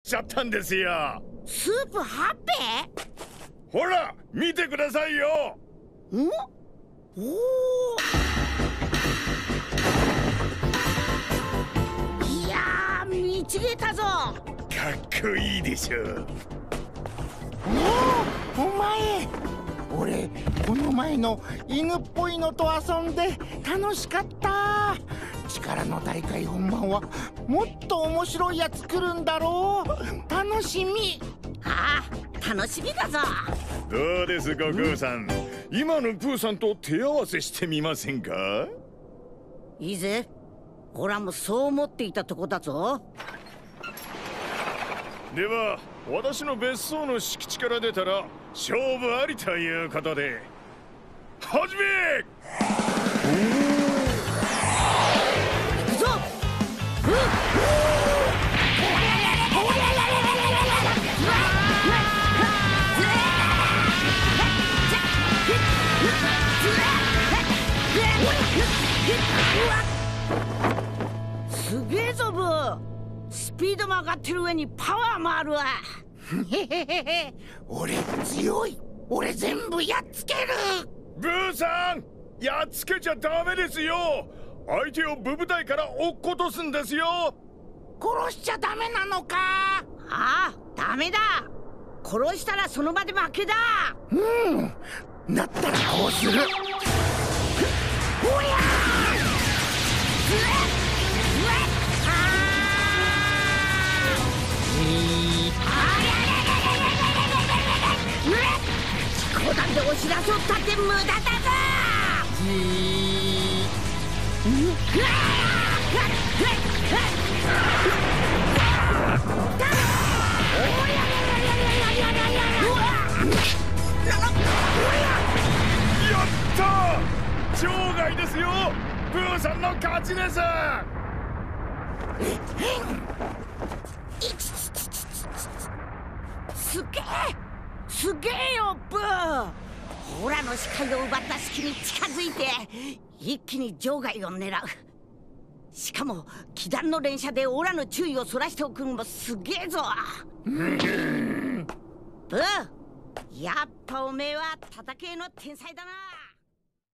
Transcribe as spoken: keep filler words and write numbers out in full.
ちゃったんですよ。 スープはっぺ？ ほら見てくださいよ。 ん？おお。いやー見ちげたぞ。かっこいいでしょ。 おお、お前。俺この前の犬っぽいのと遊んで楽しかった。力の大会本番はもっと面白いやつ来るんだろう。楽しみ。 ああ、楽しみだぞ。 どうです悟空さん、今のプーさんと手合わせしてみませんか？ いいぜ。オラもそう思っていたとこだぞ。 では私の別荘の敷地から出たら勝負ありということで始め。 行くぞ。すげえぞブー。スピードも上がってる上にパワーもあるわ。 俺強い。俺全部やっつける。 ブーさんやっつけちゃダメですよ。相手をブブ隊から落っことすんですよ。 殺しちゃダメなのか？ ああ、ダメだ。殺したらその場で負けだ。 うんだったらこうする。おや講談で押し出そうったって無駄だぞ。 やったー、場外ですよ。ブーさんの勝ちです。 すげえすげえよブー。オラの視界を奪った隙に近づいて一気に場外を狙う。しかも気弾の連射でオラの注意をそらしておくんもすげえぞ。ブー、やっぱおめえは戦いの天才だな。